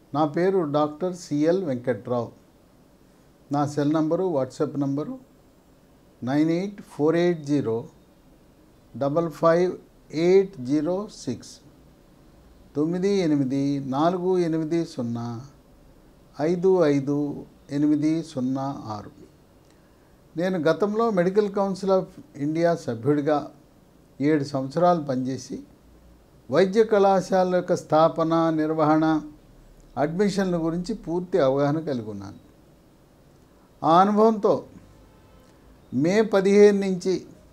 నా పేరు doctor CL Venkatrao. నా సెల్ నంబరు వాట్సాప్ నంబరు 9848055806 9848055806. నేను గతంలో మెడికల్ కౌన్సిల్ ఆఫ్ ఇండియా సభ్యుడిగా 7 సంవత్సరాలు పనిచేసి వైద్య కళాశాల యొక్క స్థాపన, నిర్వహణ, అడ్మిషన్ల గురించి పూర్తి అవగాహన కలిగి ఉన్నాను. ఆ అనుభవంతో మే 15 నుంచి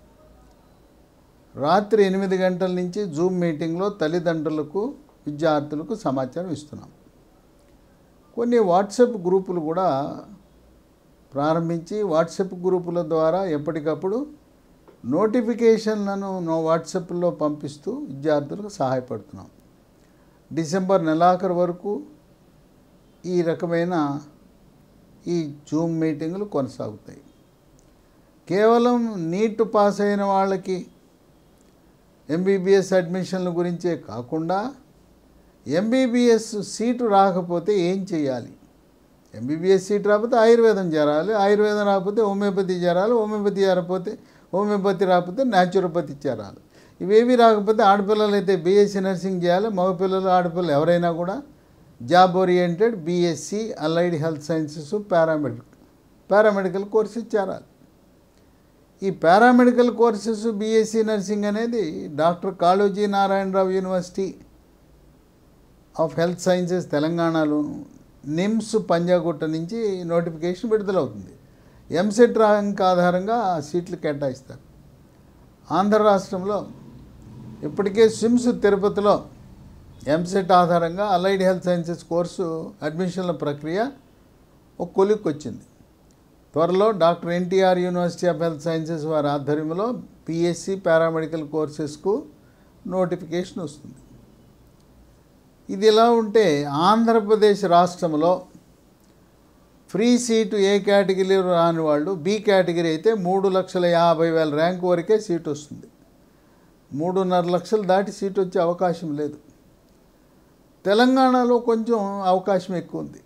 రాత్రి 8 గంటల నుంచి జూమ్ మీటింగ్లో తల్లిదండ్రులకు, విద్యార్థులకు సమాచారం ఇస్తున్నాం. కొన్ని వాట్సాప్ గ్రూపులు కూడా ప్రారంభించి వాట్సాప్ గ్రూపుల ద్వారా ఎప్పటికప్పుడు నోటిఫికేషన్లను వాట్సాప్లో పంపిస్తూ విద్యార్థులకు సహాయపడుతున్నాం. డిసెంబర్ నెలాఖరు వరకు ఈ రకమైన ఈ జూమ్ మీటింగులు కొనసాగుతాయి. కేవలం నీట్ పాస్ అయిన వాళ్ళకి ఎంబీబీఎస్ అడ్మిషన్ల గురించే కాకుండా ఎంబీబీఎస్ సీటు రాకపోతే ఏం చేయాలి, ఎంబీబీఎస్ సీటు రాకపోతే ఆయుర్వేదం చేరాలి, ఆయుర్వేదం రాకపోతే హోమియోపతి చేరాలి, హోమియోపతి చేరకపోతే హోమియోపతి రాకపోతే న్యాచురోపతి చేరాలి. ఇవేవి రాకపోతే ఆడపిల్లలు అయితే బీఎస్సీ నర్సింగ్ చేయాలి, మగపిల్లలు ఆడపిల్లలు ఎవరైనా కూడా job oriented BSc allied health sciences paramedical courses చేరాలి. ఈ పారామెడికల్ కోర్సెస్ బీఎస్సీ నర్సింగ్ అనేది doctor Kaloji Narayanarao university of health sciences తెలంగాణలో నిమ్స్ పంజాగుట్ట నుంచి నోటిఫికేషన్ విడుదలవుతుంది. ఎంసెట్ ర్యాంక్ ఆధారంగా ఆ సీట్లు కేటాయిస్తారు. ఆంధ్ర రాష్ట్రంలో ఇప్పటికే స్విమ్స్ తిరుపతిలో ఎంసెట్ ఆధారంగా అలైడ్ హెల్త్ సైన్సెస్ కోర్సు అడ్మిషన్ల ప్రక్రియ ఒక కొలిక్కి వచ్చింది. త్వరలో doctor NTR university of health sciences వారి ఆధ్వర్యంలో పిఎస్సి పారామెడికల్ కోర్సెస్కు నోటిఫికేషన్ వస్తుంది. ఇది ఇలా ఉంటే ఆంధ్రప్రదేశ్ రాష్ట్రంలో ఫ్రీ సీటు ఏ కేటగిరీలో రాని వాళ్ళు బి కేటగిరీ అయితే 3,50,000 ర్యాంకు వరకే సీటు వస్తుంది. 3.5 లక్షలు దాటి సీటు వచ్చే అవకాశం లేదు. తెలంగాణలో కొంచెం అవకాశం ఎక్కువ ఉంది.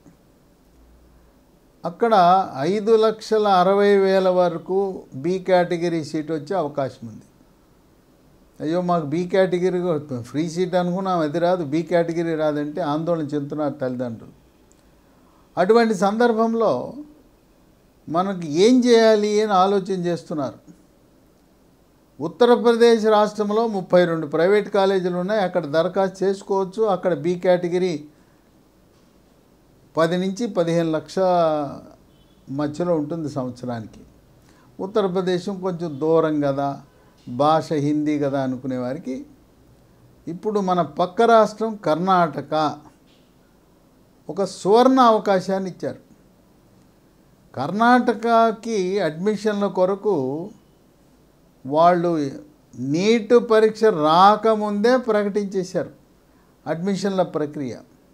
అక్కడ 5,60,000 వరకు బి కేటగిరీ సీట్ వచ్చే అవకాశం ఉంది. అయ్యో మాకు బి కేటగిరీ ఫ్రీ సీట్ అనుకున్నాం, అది రాదు, బి కేటగిరీ రాదంటే ఆందోళన చెందుతున్నారు తల్లిదండ్రులు. అటువంటి సందర్భంలో మనకు ఏం చేయాలి అని ఆలోచన చేస్తున్నారు. ఉత్తరప్రదేశ్ రాష్ట్రంలో 32 ప్రైవేట్ కాలేజీలు ఉన్నాయి. అక్కడ దరఖాస్తు చేసుకోవచ్చు. అక్కడ బి కేటగిరీ 10 నుంచి 15 లక్షల మధ్యలో ఉంటుంది సంవత్సరానికి. ఉత్తరప్రదేశం కొంచెం దూరం కదా, భాష హిందీ కదా అనుకునే వారికి ఇప్పుడు మన పక్క రాష్ట్రం కర్ణాటక ఒక సువర్ణ అవకాశాన్ని ఇచ్చారు. కర్ణాటకకి అడ్మిషన్ల కొరకు వాళ్ళు నీట్ పరీక్ష రాకముందే ప్రకటించేశారు అడ్మిషన్ల ప్రక్రియ.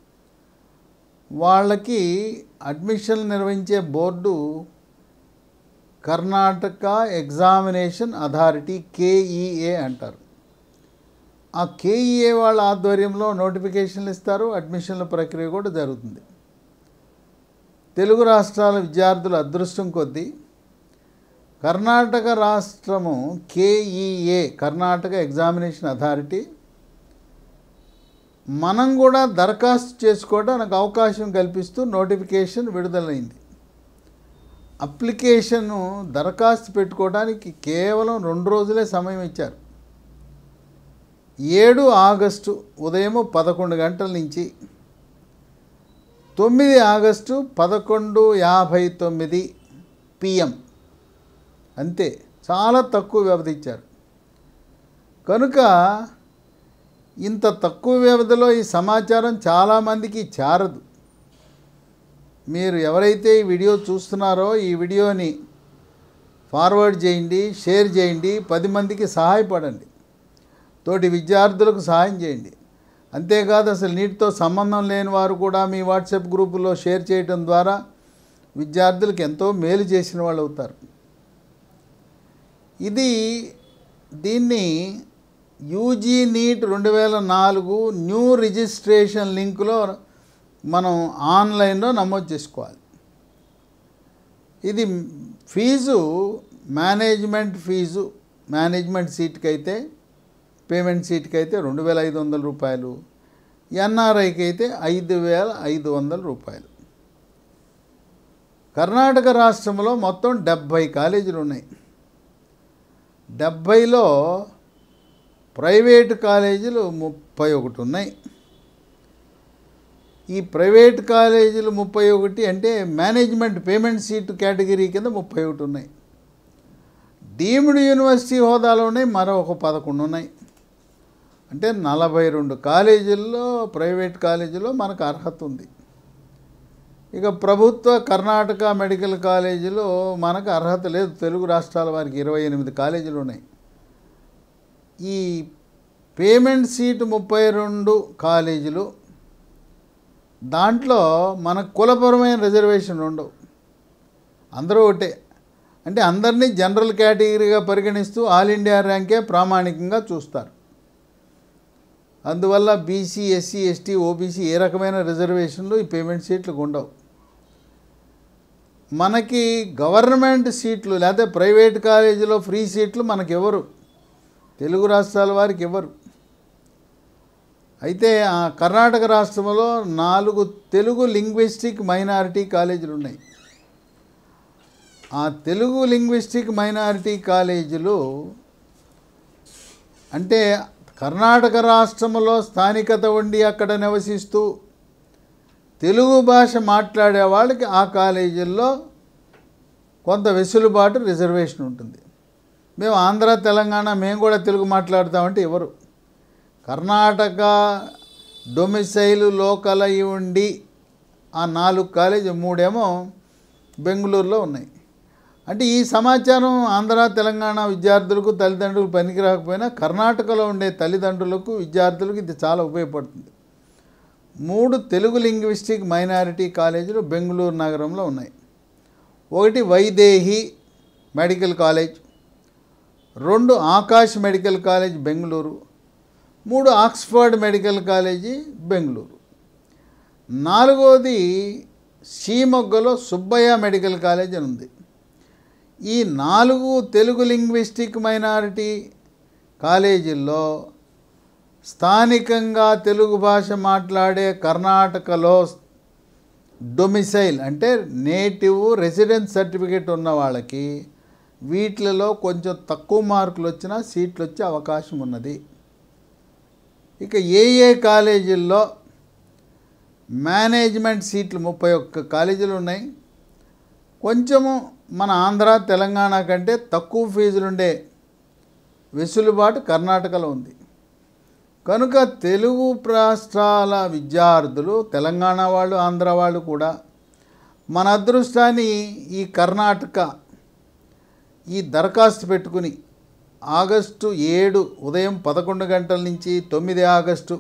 వాళ్ళకి అడ్మిషన్లు నిర్వహించే board Karnataka examination authority, KEA అంటారు. ఆ కేఈఏ వాళ్ళ ఆధ్వర్యంలో నోటిఫికేషన్లు ఇస్తారు. అడ్మిషన్ల ప్రక్రియ కూడా జరుగుతుంది. తెలుగు రాష్ట్రాల విద్యార్థుల అదృష్టం కొద్దీ కర్ణాటక రాష్ట్రము కేఈఏ, కర్ణాటక ఎగ్జామినేషన్ అథారిటీ, మనం కూడా దరఖాస్తు చేసుకోవడానికి అవకాశం కల్పిస్తూ నోటిఫికేషన్ విడుదలైంది. అప్లికేషను దరఖాస్తు పెట్టుకోవడానికి కేవలం 2 రోజులే సమయం ఇచ్చారు. 7 ఆగస్టు ఉదయం 11 గంటల నుంచి 9 ఆగస్టు 11:59 PM అంతే. చాలా తక్కువ వ్యవధి ఇచ్చారు. కనుక ఇంత తక్కువ వ్యవధిలో ఈ సమాచారం చాలామందికి చేరదు. మీరు ఎవరైతే ఈ వీడియో చూస్తున్నారో ఈ వీడియోని ఫార్వర్డ్ చేయండి, షేర్ చేయండి, 10 మందికి సహాయపడండి, తోటి విద్యార్థులకు సహాయం చేయండి. అంతేకాదు అసలు నీటితో సంబంధం లేని వారు కూడా మీ వాట్సాప్ గ్రూపులో షేర్ చేయడం ద్వారా విద్యార్థులకు ఎంతో మేలు చేసిన వాళ్ళు అవుతారు. దీన్ని యూజీ నీట్ 2004 న్యూ రిజిస్ట్రేషన్ లింకులో మనం ఆన్లైన్లో నమోదు చేసుకోవాలి. ఇది ఫీజు మేనేజ్మెంట్ ఫీజు, మేనేజ్మెంట్ సీట్కి అయితే, పేమెంట్ సీట్కి అయితే 2,500 రూపాయలు, ఎన్ఆర్ఐకి అయితే 5,500 రూపాయలు. కర్ణాటక రాష్ట్రంలో మొత్తం 70 కాలేజీలు ఉన్నాయి. 70లో ప్రైవేటు కాలేజీలు 31 ఉన్నాయి. ఈ ప్రైవేట్ కాలేజీలు 31 అంటే మేనేజ్మెంట్ పేమెంట్ సీట్ కేటగిరీ కింద 31 ఉన్నాయి. డీమ్డ్ యూనివర్సిటీ హోదాలోనే మరో ఒక 11 ఉన్నాయి. అంటే 42 కాలేజీల్లో, ప్రైవేట్ కాలేజీలో మనకు అర్హత ఉంది. ఇక ప్రభుత్వ కర్ణాటక మెడికల్ కాలేజీలో మనకు అర్హత లేదు. తెలుగు రాష్ట్రాల వారికి 28 కాలేజీలు ఉన్నాయి. ఈ పేమెంట్ సీటు 32 కాలేజీలు, దాంట్లో మనకు కులపరమైన రిజర్వేషన్ ఉండవు. అందరూ ఒకటే. అంటే అందరినీ జనరల్ కేటగిరీగా పరిగణిస్తూ ఆల్ ఇండియా ర్యాంకే ప్రామాణికంగా చూస్తారు. అందువల్ల బీసీ, ఎస్సీ, ఎస్టీ, ఓబీసీ ఏ రకమైన రిజర్వేషన్లు ఈ పేమెంట్ సీట్లకు ఉండవు. మనకి గవర్నమెంట్ సీట్లు లేదా ప్రైవేట్ కాలేజీలో ఫ్రీ సీట్లు మనకి ఎవరు, తెలుగు రాష్ట్రాల వారికి ఎవరు. అయితే ఆ కర్ణాటక రాష్ట్రంలో 4 తెలుగు లింగ్విస్టిక్ మైనారిటీ కాలేజీలు ఉన్నాయి. ఆ తెలుగు లింగ్విస్టిక్ మైనారిటీ కాలేజీలు అంటే కర్ణాటక రాష్ట్రంలో స్థానికత ఉండి అక్కడ నివసిస్తూ తెలుగు భాష మాట్లాడే వాళ్ళకి ఆ కాలేజీల్లో కొంత వెసులుబాటు, రిజర్వేషన్ ఉంటుంది. మేము ఆంధ్ర, తెలంగాణ మేము కూడా తెలుగు మాట్లాడతామంటే ఎవరు. కర్ణాటక డొమిసైలు లోకల్ అయి ఉండి ఆ 4 కాలేజీ, 3 బెంగళూరులో ఉన్నాయి. అంటే ఈ సమాచారం ఆంధ్ర, తెలంగాణ విద్యార్థులకు, తల్లిదండ్రులకు పనికి రాకపోయినా కర్ణాటకలో ఉండే తల్లిదండ్రులకు, విద్యార్థులకు ఇది చాలా ఉపయోగపడుతుంది. 3 తెలుగు లింగ్విస్టిక్ మైనారిటీ కాలేజీలు బెంగళూరు నగరంలో ఉన్నాయి. ఒకటి Vaidehi medical college, 2 Akash medical college Bengaluru, 3 Oxford medical college Bengaluru, 4వది షీమొగ్గలో సుబ్బయ్య మెడికల్ కాలేజ్ అని ఉంది. ఈ 4 తెలుగు లింగ్విస్టిక్ మైనారిటీ కాలేజీల్లో స్థానికంగా తెలుగు భాష మాట్లాడే కర్ణాటకలో డొమిసైల్ అంటే నేటివ్ రెసిడెన్స్ సర్టిఫికేట్ ఉన్న వాళ్ళకి వీటిలలో కొంచెం తక్కువ మార్కులు వచ్చినా సీట్లు వచ్చే అవకాశం ఉన్నది. ఇక ఏ కాలేజీల్లో మేనేజ్మెంట్ సీట్లు 31 కాలేజీలు ఉన్నాయి. కొంచెము మన ఆంధ్ర, తెలంగాణ కంటే తక్కువ ఫీజులుండే వెసులుబాటు కర్ణాటకలో ఉంది. కనుక తెలుగు రాష్ట్రాల విద్యార్థులు, తెలంగాణ వాళ్ళు, ఆంధ్ర వాళ్ళు కూడా మన అదృష్టాన్ని ఈ కర్ణాటక ఈ దరఖాస్తు పెట్టుకుని ఆగస్టు 7 ఉదయం 11 గంటల నుంచి 9 ఆగస్టు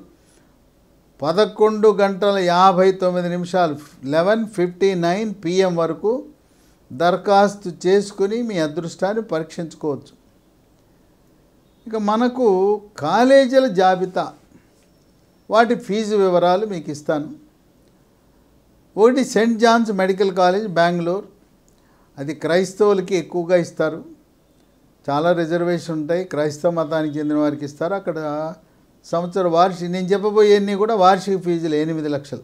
11:59 11:59 PM వరకు దరఖాస్తు చేసుకుని మీ అదృష్టాన్ని పరీక్షించుకోవచ్చు. ఇక మనకు కాలేజీల జాబితా, వాటి ఫీజు వివరాలు మీకు ఇస్తాను. ఒకటి Saint John's medical college Bengaluru, అది క్రైస్తవులకి ఎక్కువగా ఇస్తారు. చాలా రిజర్వేషన్ ఉంటాయి, క్రైస్తవ మతానికి చెందిన వారికి ఇస్తారు. అక్కడ సంవత్సర వార్షిక, నేను చెప్పబోయేవన్నీ కూడా వార్షిక ఫీజులు 8 లక్షలు.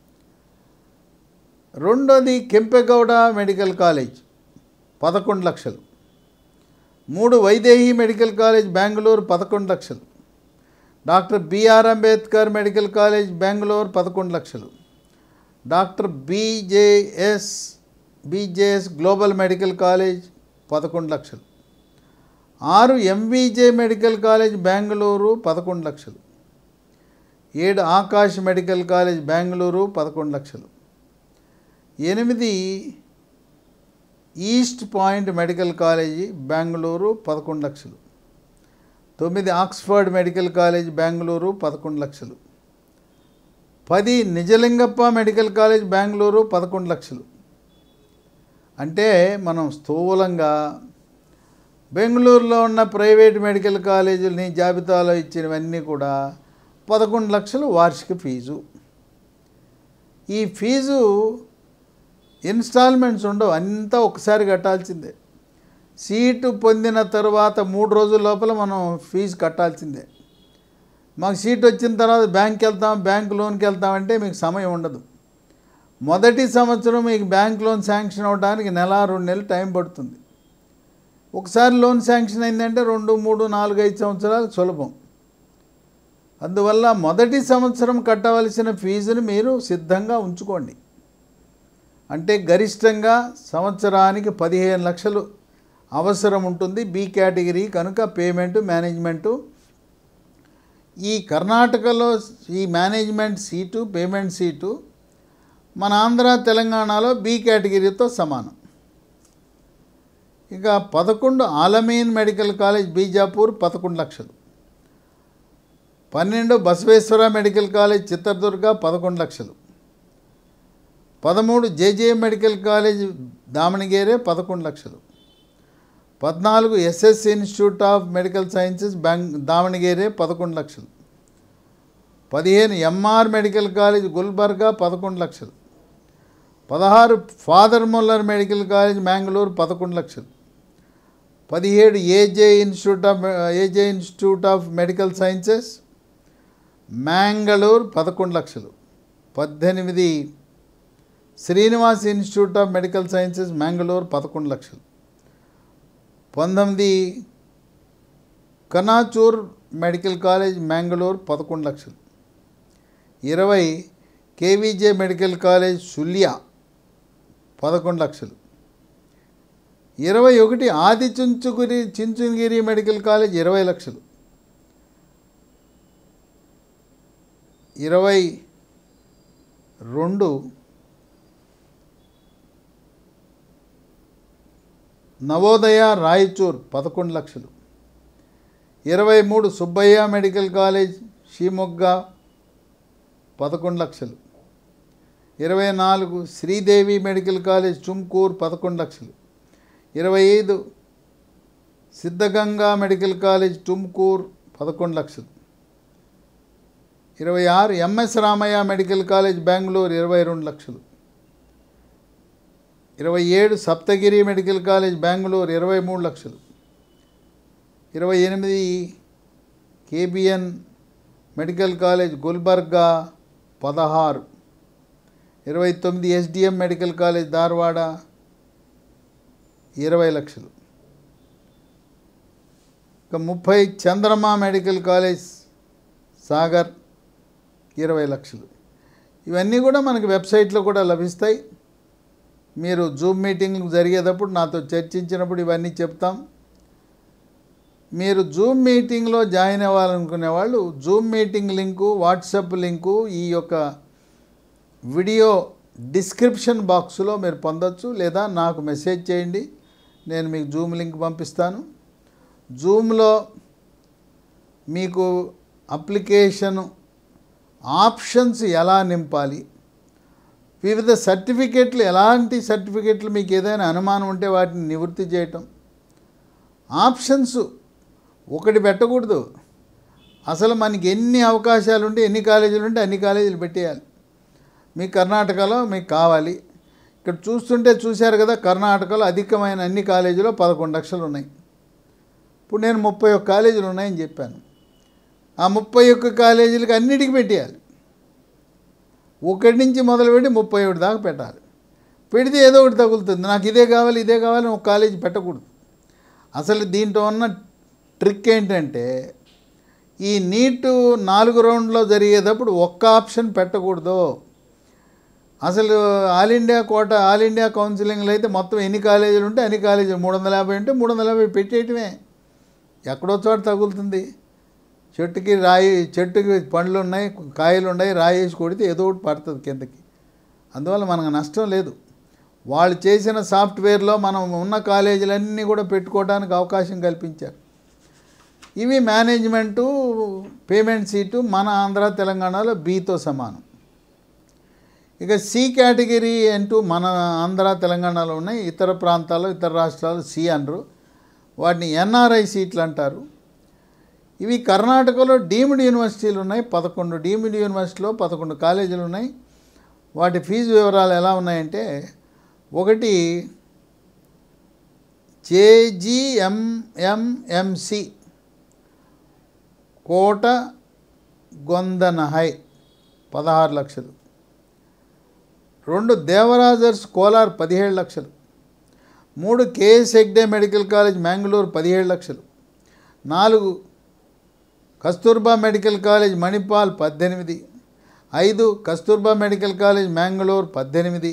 రెండోది కెంపెగౌడ మెడికల్ కాలేజ్ 11 లక్షలు. 3 వైదేహి మెడికల్ కాలేజ్ బెంగళూరు 11 లక్షలు. Doctor BR Ambedkar medical college Bengaluru 11 లక్షలు. Doctor BJS global medical college 11 లక్షలు. 6 ఎంవిజే మెడికల్ కాలేజ్ బెంగళూరు 11 లక్షలు. 7 ఆకాష్ మెడికల్ కాలేజ్ బెంగళూరు 11 లక్షలు. 8 east point medical college Bengaluru 11 లక్షలు. 9 ఆక్స్ఫర్డ్ మెడికల్ కాలేజ్ బెంగళూరు 11 లక్షలు. 10 నిజలింగప్ప మెడికల్ కాలేజ్ బెంగళూరు 11 లక్షలు. అంటే మనం స్థూలంగా బెంగళూరులో ఉన్న ప్రైవేట్ మెడికల్ కాలేజీలని జాబితాలో ఇచ్చినవన్నీ కూడా 11 లక్షలు వార్షిక ఫీజు. ఈ ఫీజు ఇన్స్టాల్మెంట్స్ ఉండవు, అంతా ఒకసారి కట్టాల్సిందే. సీటు పొందిన తర్వాత 3 రోజుల లోపల మనం ఫీజు కట్టాల్సిందే. మాకు సీట్ వచ్చిన తర్వాత బ్యాంక్కి వెళ్తాం, బ్యాంక్ లోన్కి వెళ్తామంటే మీకు సమయం ఉండదు. మొదటి సంవత్సరం మీకు బ్యాంక్ లోన్ శాంక్షన్ అవ్వడానికి 1-2 నెలలు టైం పడుతుంది. ఒకసారి లోన్ శాంక్షన్ అయిందంటే 2, 3, 4, 5 సంవత్సరాలు సులభం. అందువల్ల మొదటి సంవత్సరం కట్టవలసిన ఫీజుని మీరు సిద్ధంగా ఉంచుకోండి. అంటే గరిష్టంగా సంవత్సరానికి 15 లక్షలు అవసరం ఉంటుంది బి కేటగిరీ కనుక. పేమెంటు, మేనేజ్మెంటు ఈ కర్ణాటకలో ఈ మేనేజ్మెంట్ సీటు, పేమెంట్ సీటు మన ఆంధ్ర తెలంగాణలో బి కేటగిరీతో సమానం. ఇక 11 ఆలమీన్ మెడికల్ కాలేజ్ బీజాపూర్ 11 లక్షలు. 12 బసవేశ్వర మెడికల్ కాలేజ్ చిత్రదుర్గ 11 లక్షలు. 13 జేజేఎం మెడికల్ కాలేజ్ దామణగేరే 11 లక్షలు. 14 SS institute of medical sciences Davanagere 11 లక్షలు. 15 ఎంఆర్ మెడికల్ కాలేజ్ గుల్బర్గా 11 లక్షలు. 16 father Muller medical college Mangalore 11 లక్షలు. 17 AJ institute of medical sciences Mangalore 11 లక్షలు. 18 Srinivas institute of medical sciences Mangalore 11 లక్షలు. 19 కనాచూర్ మెడికల్ కాలేజ్ మ్యాంగళూర్ 11 లక్షలు. 20 కేవీజే మెడికల్ కాలేజ్ సుల్యా 11 లక్షలు. 21 ఆది చుంచుగిరి మెడికల్ కాలేజ్ 20 లక్షలు. 22 నవోదయ రాయచూర్ 11 లక్షలు. 23 సుబ్బయ్య మెడికల్ కాలేజ్ షిమొగ్గా 11 లక్షలు. 24 శ్రీదేవి మెడికల్ కాలేజ్ చుమ్కూర్ 11 లక్షలు. 25 సిద్ధగంగా మెడికల్ కాలేజ్ టుమ్కూర్ 11 లక్షలు. 26 MS Ramaiah medical college Bengaluru 22 లక్షలు. 27 సప్తగిరి మెడికల్ కాలేజ్ బెంగళూరు 23 లక్షలు. 28 KBN medical college Gulbarga 16. 29 SDM medical college Dharwad 20 లక్షలు. ఇక 30 చంద్రమా మెడికల్ కాలేజ్ సాగర్ 20 లక్షలు. ఇవన్నీ కూడా మనకి వెబ్సైట్లో కూడా లభిస్తాయి. మీరు జూమ్ మీటింగ్ జరిగేటప్పుడు నాతో చర్చించినప్పుడు ఇవన్నీ చెప్తాం. మీరు జూమ్ మీటింగ్లో జాయిన్ అవ్వాలనుకునే వాళ్ళు Zoom meeting link, WhatsApp link ఈ యొక్క వీడియో డిస్క్రిప్షన్ బాక్స్లో మీరు పొందొచ్చు. లేదా నాకు మెసేజ్ చేయండి, నేను మీకు జూమ్ లింక్ పంపిస్తాను. జూమ్లో మీకు అప్లికేషన్ ఆప్షన్స్ ఎలా నింపాలి, వివిధ సర్టిఫికెట్లు, ఎలాంటి సర్టిఫికెట్లు మీకు ఏదైనా అనుమానం ఉంటే వాటిని నివృత్తి చేయటం, ఆప్షన్స్ ఒకటి పెట్టకూడదు. అసలు మనకి ఎన్ని అవకాశాలు ఉంటే, ఎన్ని కాలేజీలు ఉంటే అన్ని కాలేజీలు పెట్టేయాలి. మీ కర్ణాటకలో మీకు కావాలి. ఇక్కడ చూశారు కదా, కర్ణాటకలో అధికమైన అన్ని కాలేజీలో 11 లక్షలు ఉన్నాయి. ఇప్పుడు నేను 31 కాలేజీలు ఉన్నాయని చెప్పాను. ఆ 31 కాలేజీలకి అన్నిటికీ పెట్టేయాలి. 1 నుంచి మొదలుపెట్టి 31 దాకా పెట్టాలి. పెడితే ఏదో ఒకటి తగులుతుంది. నాకు ఇదే కావాలి ఒక కాలేజీ పెట్టకూడదు. అసలు దీంట్లో ఉన్న ట్రిక్ ఏంటంటే, ఈ నీటు 4 రౌండ్లో జరిగేటప్పుడు ఒక్క ఆప్షన్ పెట్టకూడదు. అసలు ఆల్ ఇండియా కౌన్సిలింగ్లో అయితే మొత్తం ఎన్ని కాలేజీలు ఉంటే అన్ని కాలేజీలు 350 ఉంటే 350 పెట్టేయటమే. ఎక్కడో చోట తగులుతుంది. చెట్టుకి పండ్లు ఉన్నాయి, కాయలు ఉన్నాయి, రాయేసి కొడితే ఏదో ఒకటి పడుతుంది కిందకి. అందువల్ల మనకు నష్టం లేదు. వాళ్ళు చేసిన సాఫ్ట్వేర్లో మనం ఉన్న కాలేజీలన్నీ కూడా పెట్టుకోవడానికి అవకాశం కల్పించారు. ఇవి మేనేజ్మెంటు, పేమెంట్ సీటు మన ఆంధ్ర తెలంగాణలో బితో సమానం. ఇక సి కేటగిరీ అంటూ మన ఆంధ్ర తెలంగాణలో ఉన్నాయి. ఇతర ప్రాంతాల్లో, ఇతర రాష్ట్రాలు సి అనరు. వాటిని ఎన్ఆర్ఐ సీట్లు అంటారు. ఇవి కర్ణాటకలో డీమ్డ్ యూనివర్సిటీలు ఉన్నాయి. 11 డీమ్డ్ యూనివర్సిటీలో 11 కాలేజీలు ఉన్నాయి. వాటి ఫీజు వివరాలు ఎలా ఉన్నాయంటే, ఒకటి JGMMMC కోట గొందనహై 16 లక్షలు. 2 దేవరాజర్స్ కోలార్ 17 లక్షలు. 3 KS Hegde medical college Mangalore 17 లక్షలు. 4 Kasturba medical college Manipal 18. 5 Kasturba medical college Mangalore 18.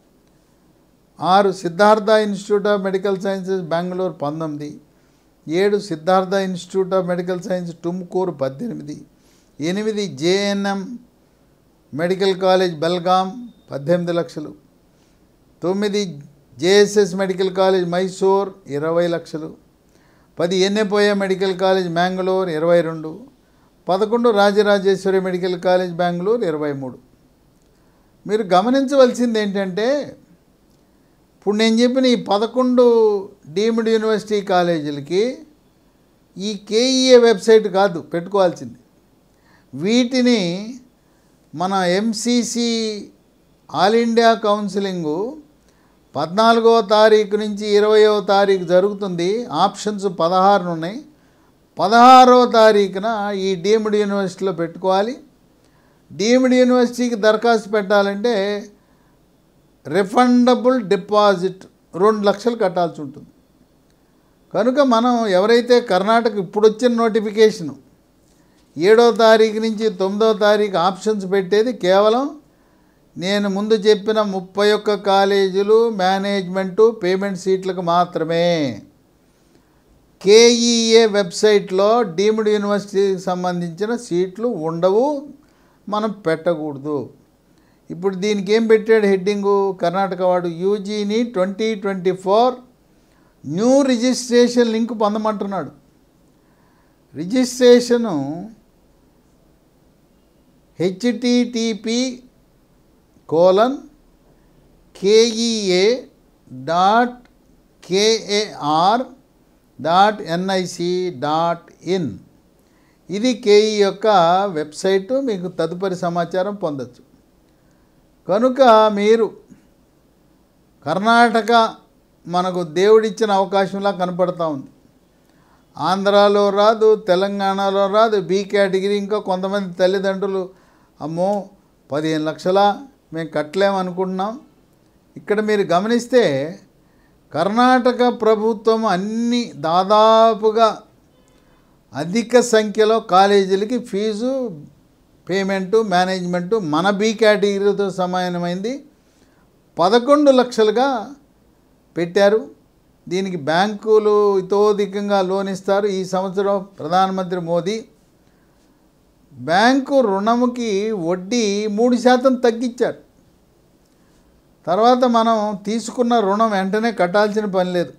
6 Siddhartha institute of medical sciences Bengaluru 19. 7 Siddhartha institute of medical science Tumkur 18. 8 JNM medical college Belgaum 18 లక్షలు. 9 JSS మెడికల్ కాలేజ్ మైసూర్ 20 లక్షలు. 10 Yenepoya medical college Mangalore 22. 11 Rajarajeshwari medical college Bengaluru 23. మీరు గమనించవలసింది ఏంటంటే, ఇప్పుడు నేను చెప్పిన ఈ 11 డీమ్డ్ యూనివర్సిటీ కాలేజీలకి ఈ KEA వెబ్సైట్ కాదు పెట్టుకోవాల్సింది. వీటిని మన MCC ఆల్ ఇండియా కౌన్సిలింగు 14వ తారీఖు నుంచి 20వ తారీఖు జరుగుతుంది. ఆప్షన్స్ 16 ఉన్నాయి. 16వ తారీఖున ఈ డీమ్డ్ యూనివర్సిటీలో పెట్టుకోవాలి. డీమ్డ్ యూనివర్సిటీకి దరఖాస్తు పెట్టాలంటే రిఫండబుల్ డిపాజిట్ 2 లక్షలు కట్టాల్సి ఉంటుంది. కనుక మనం ఎవరైతే కర్ణాటక ఇప్పుడు వచ్చిన నోటిఫికేషను 7వ తారీఖు నుంచి 9వ తారీఖు ఆప్షన్స్ పెట్టేది కేవలం నేను ముందు చెప్పిన 31 కాలేజీలు మేనేజ్మెంటు పేమెంట్ సీట్లకు మాత్రమే. KEA వెబ్సైట్లో డీమ్డ్ యూనివర్సిటీకి సంబంధించిన సీట్లు ఉండవు, మనం పెట్టకూడదు. ఇప్పుడు దీనికి ఏం పెట్టాడు హెడ్డింగు కర్ణాటక వాడు, యూజీని 2024 న్యూ రిజిస్ట్రేషన్ లింక్ పొందమంటున్నాడు. Registration http://kea.kar.nic.in. ఇది KE యొక్క వెబ్సైటు. మీకు తదుపరి సమాచారం పొందొచ్చు. కనుక మీరు కర్ణాటక మనకు దేవుడిచ్చిన అవకాశంలా కనపడతా ఉంది. ఆంధ్రాలో రాదు, తెలంగాణలో రాదు, B కేటగిరీ. ఇంకా కొంతమంది తల్లిదండ్రులు అమ్మో 15 లక్షలా మేము కట్టలేమనుకుంటున్నాం. ఇక్కడ మీరు గమనిస్తే కర్ణాటక ప్రభుత్వం అన్ని దాదాపుగా అధిక సంఖ్యలో కాలేజీలకి ఫీజు పేమెంటు మేనేజ్మెంటు మన B కేటగిరీతో సమానమైంది 11 లక్షలుగా పెట్టారు. దీనికి బ్యాంకులు ఇతోధికంగా లోన్ ఇస్తారు. ఈ సంవత్సరం ప్రధానమంత్రి మోదీ బ్యాంకు రుణముకి వడ్డీ 3% తగ్గించారు. తర్వాత మనం తీసుకున్న రుణం వెంటనే కట్టాల్సిన పని లేదు.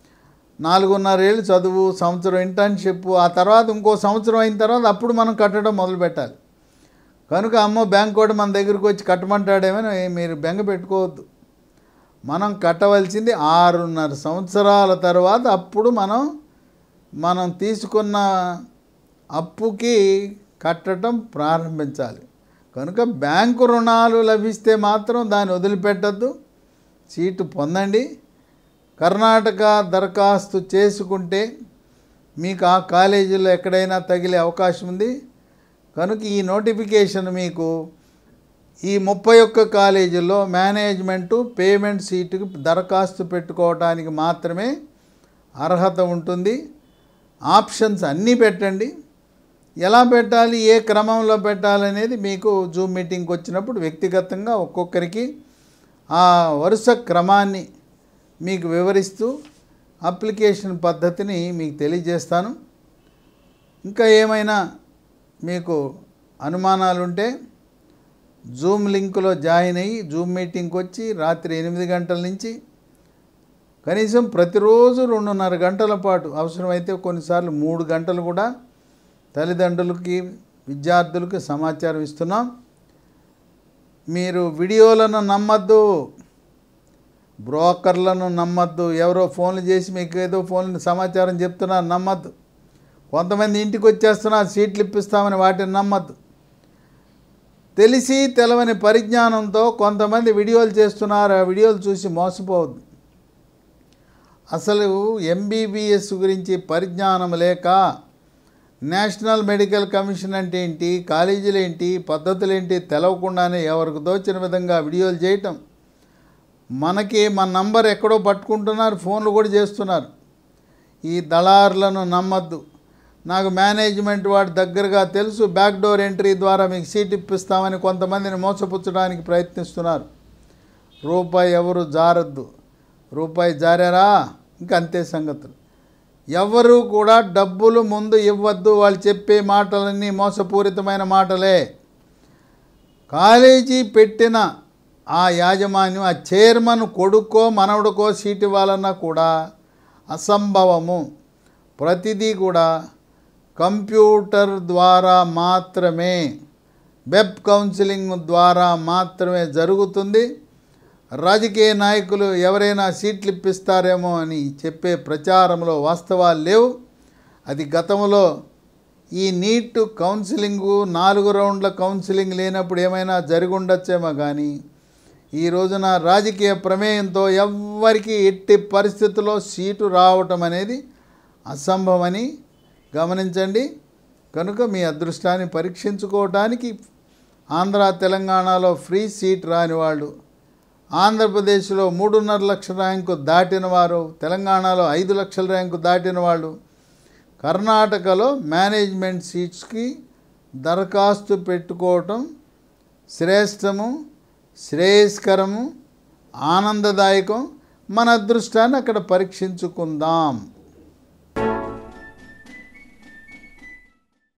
4.5 ఏళ్ళు చదువు, సంవత్సరం ఇంటర్న్షిప్, ఆ తర్వాత ఇంకో సంవత్సరం అయిన తర్వాత అప్పుడు మనం కట్టడం మొదలు పెట్టాలి. కనుక అమ్మో బ్యాంక్ కూడా మన దగ్గరికి వచ్చి కట్టమంటాడేమని మీరు బెంగ పెట్టుకోవద్దు. మనం కట్టవలసింది 6.5 సంవత్సరాల తర్వాత అప్పుడు మనం తీసుకున్న అప్పుకి కట్టడం ప్రారంభించాలి. కనుక బ్యాంకు రుణాలు లభిస్తే మాత్రం దాన్ని వదిలిపెట్టద్దు, సీటు పొందండి. కర్ణాటక దరఖాస్తు చేసుకుంటే మీకు ఆ కాలేజీలో ఎక్కడైనా తగిలే అవకాశం ఉంది. కనుక ఈ నోటిఫికేషన్ మీకు ఈ 31 కాలేజీల్లో మేనేజ్మెంటు పేమెంట్ సీటుకి దరఖాస్తు పెట్టుకోవడానికి మాత్రమే అర్హత ఉంటుంది. ఆప్షన్స్ అన్నీ పెట్టండి. ఎలా పెట్టాలి, ఏ క్రమంలో పెట్టాలనేది మీకు జూమ్ మీటింగ్కి వచ్చినప్పుడు వ్యక్తిగతంగా ఒక్కొక్కరికి ఆ వరుస క్రమాన్ని మీకు వివరిస్తూ అప్లికేషన్ పద్ధతిని మీకు తెలియజేస్తాను. ఇంకా ఏమైనా మీకు అనుమానాలు ఉంటే జూమ్ లింకులో జాయిన్ అయ్యి జూమ్ మీటింగ్కి వచ్చి రాత్రి 8 గంటల నుంచి కనీసం ప్రతిరోజు 2.5 గంటల పాటు, అవసరమైతే కొన్నిసార్లు 3 గంటలు కూడా తల్లిదండ్రులకి విద్యార్థులకి సమాచారం ఇస్తున్నాం. మీరు వీడియోలను నమ్మద్దు, బ్రోకర్లను నమ్మద్దు. ఎవరో ఫోన్లు చేసి మీకు ఏదో ఫోన్లు సమాచారం చెప్తున్నారు, నమ్మద్దు. కొంతమంది ఇంటికి వచ్చేస్తున్నారు సీట్లు ఇప్పిస్తామని, వాటిని నమ్మద్దు. తెలిసి తెలవని పరిజ్ఞానంతో కొంతమంది వీడియోలు చేస్తున్నారు. ఆ వీడియోలు చూసి మోసపోవద్దు. అసలు ఎంబీబీఎస్ గురించి పరిజ్ఞానం లేక నేషనల్ మెడికల్ కమిషన్ అంటే ఏంటి, కాలేజీలు ఏంటి, పద్ధతులు ఏంటి తెలవకుండానే ఎవరికి తోచిన విధంగా వీడియోలు చేయటం. మనకి మన నంబర్ ఎక్కడో పట్టుకుంటున్నారు, ఫోన్లు కూడా చేస్తున్నారు. ఈ దళారులను నమ్మద్దు. నాకు మేనేజ్మెంట్ వాడి దగ్గరగా తెలుసు, బ్యాక్ డోర్ ఎంట్రీ ద్వారా మీకు సీట్ ఇప్పిస్తామని కొంతమందిని మోసపుచ్చడానికి ప్రయత్నిస్తున్నారు. రూపాయి ఎవరు జారద్దు. రూపాయి జారారా ఇంక అంతే సంగతులు. ఎవరు కూడా డబ్బులు ముందు ఇవ్వద్దు. వాళ్ళు చెప్పే మాటలన్నీ మోసపూరితమైన మాటలే. కాలేజీ పెట్టిన ఆ యాజమాన్యం, ఆ చైర్మన్ కొడుకో మనవడికో సీట్ ఇవ్వాలన్నా కూడా అసంభవము. ప్రతిదీ కూడా కంప్యూటర్ ద్వారా మాత్రమే, వెబ్ కౌన్సిలింగ్ ద్వారా మాత్రమే జరుగుతుంది. రాజకీయ నాయకులు ఎవరైనా సీట్లు ఇప్పిస్తారేమో అని చెప్పే ప్రచారంలో వాస్తవాలు లేవు. అది గతంలో ఈ నీట్ కౌన్సిలింగు 4 రౌండ్ల కౌన్సిలింగ్ లేనప్పుడు ఏమైనా జరిగి ఉండొచ్చేమో కానీ ఈ రోజున రాజకీయ ప్రమేయంతో ఎవ్వరికి ఎట్టి పరిస్థితుల్లో సీటు రావటం అనేది అసంభవమని గమనించండి. కనుక మీ అదృష్టాన్ని పరీక్షించుకోవడానికి ఆంధ్ర తెలంగాణలో ఫ్రీ సీట్ రాని వాళ్ళు, ఆంధ్రప్రదేశ్లో 3.5 లక్షల ర్యాంకు దాటిన వారు, తెలంగాణలో 5 లక్షల ర్యాంకు దాటిన వాళ్ళు కర్ణాటకలో మేనేజ్మెంట్ సీట్స్కి దరఖాస్తు పెట్టుకోవటం శ్రేష్టము, శ్రేయస్కరము, ఆనందదాయకం. మన అదృష్టాన్ని అక్కడ పరీక్షించుకుందాం.